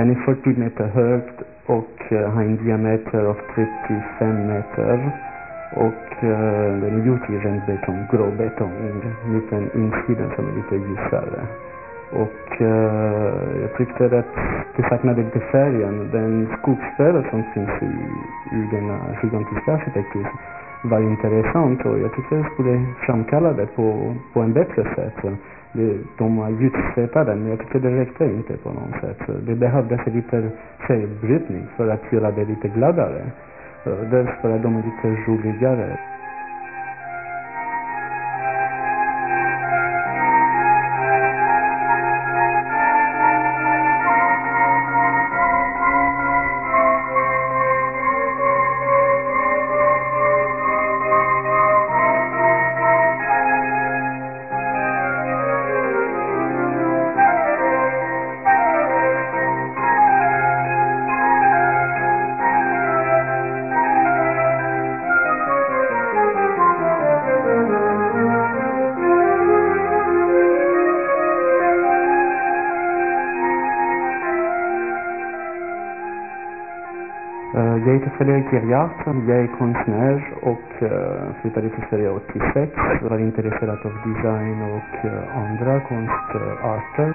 Den är 40 meter högt och har en diameter av 35 meter. Och den är gjord i rännbetong, gråbetong, med en insida som är lite ljusare. Och jag tyckte att det saknade lite färgen. Den skogsfärg som finns i den gigantiska arkitekturen var intressant, och jag tyckte att jag skulle framkalla det på en bättre sätt. De har ljudssättat den, men jag tyckte det räckte inte på något sätt. Det behövdes lite färgbrytning för att göra det lite gladare. Därför är de lite roligare. Jag heter Fredrik Girjart, jag är konstnär och flyttade till Sverige 86. Jag var intresserad av design och andra konstarter.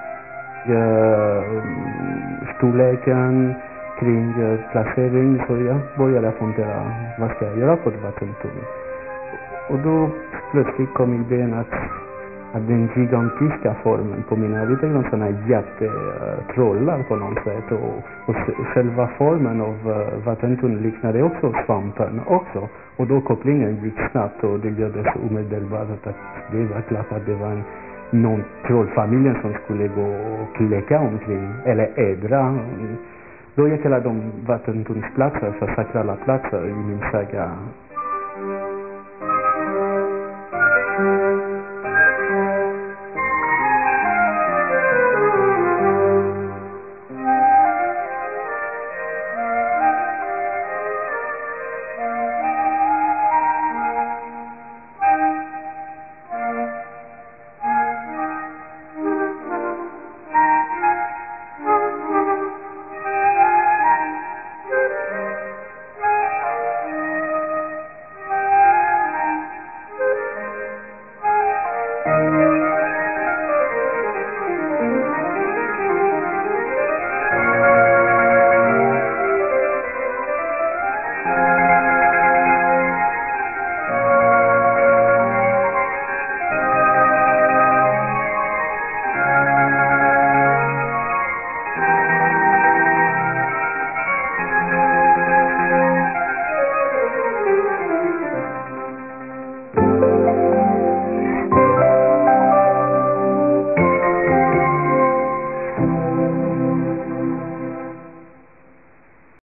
Storleken kring placering, så jag började fundera, vad ska jag göra på ett vattentorn? Och då plötsligt kom idén att den gigantiska formen på mina lite grann sådana jättetrollar på något sätt, och själva formen av vattentorn liknade också svampen också, och då kopplingen gick snabbt, och det gjordes omedelbart att det var klart att det var någon trollfamiljen som skulle gå och leka omkring eller ädra. Då jag kallar dem vattentornsplatser för sakrala platser i min saga